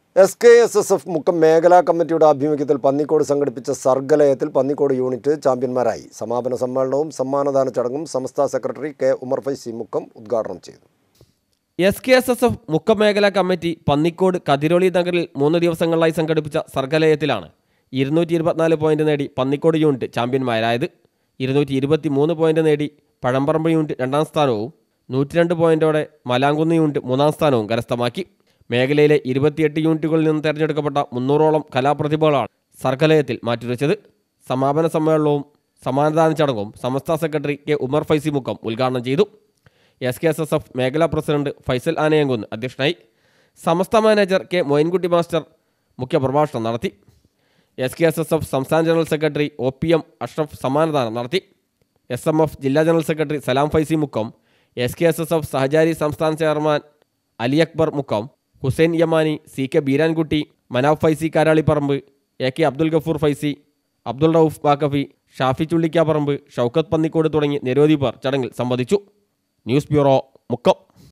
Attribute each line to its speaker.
Speaker 1: SKSSF Mukkam മേഖലാ കമ്മിറ്റിയുടെ ആഭിമുഖ്യത്തിൽ പന്നിക്കോട് സംഘടിപ്പിച്ച സർഗലയത്തിൽ പന്നിക്കോട് യൂണിറ്റ് ചാമ്പ്യന്മാരായി. സമാപന സമ്മേളനവും സമ്മാനദാന ചടങ്ങും സംസ്ഥാന സെക്രട്ടറി കെ ഉമർ ഫൈസി മുക്കം ഉദ്ഘാടനം ചെയ്തു.
Speaker 2: SKSSF മുക്കം മേഖലാ കമ്മിറ്റി പന്നിക്കോട് കതിരൊളി നഗറിൽ 3 ദിവസങ്ങളിലായി സംഘടിപ്പിച്ച സർഗലയത്തിലാണ് 224 പോയിന്റ് നേടി പന്നിക്കോട് യൂണിറ്റ് ചാമ്പ്യന്മാരായത്. 223 പോയിന്റ് നേടി പഴമ്പറമ്പ് യൂണിറ്റ് 2ാം സ്ഥാനവും 102 പോയിന്റോടെ മലാങ്കുന്ന് യൂണിറ്റ് 3ാം സ്ഥാനവും കരസ്ഥമാക്കി. മേഖലയിലെ 28 യൂണിറ്റുകളിൽ നിന്ന് തിരഞ്ഞെടുക്കപ്പെട്ട 300ഓളം കലാപ്രതിഭകളാണ് സർഗലയത്തിൽ മാറ്റുരച്ചത്. സമാപന സമ്മേളനവും സമ്മാനദാന ചടങ്ങും സംസ്ഥാന സെക്രട്ടറി കെ ഉമർ ഫൈസി മുക്കം ഉദ്ഘാടനം ചെയ്തു. SKSSF മേഖലാ പ്രസിഡന്റ് ഫൈസൽ ആനയങ്കുന്ന് അധ്യക്ഷനായി. Samastha manager K Moyinkutty master മുഖ്യപ്രഭാഷണം നടത്തി. SKSSF സംസ്ഥാന ജനറൽ സെക്രട്ടറി OPM അഷ്റഫ് സമ്മാനദാനം നടത്തി. SMF ജില്ലാ general secretary Salam Faizy Mukkam, SKSSF Sahachari സംസ്ഥാന chairman Ali Akbar Mukkam, Hussain Yamani, CK Beerankutty, Manaf Faizy Karaliparamba, AK Abdul Gafoor Faizy, Abdul Rauf Bakafi, Shafi Chullikkaparamba, Shoukath Pannikode തുടങ്ങി നിരവധി പേർ ചടങ്ങിൽ സംബന്ധിച്ചു. News bureau Mukkam.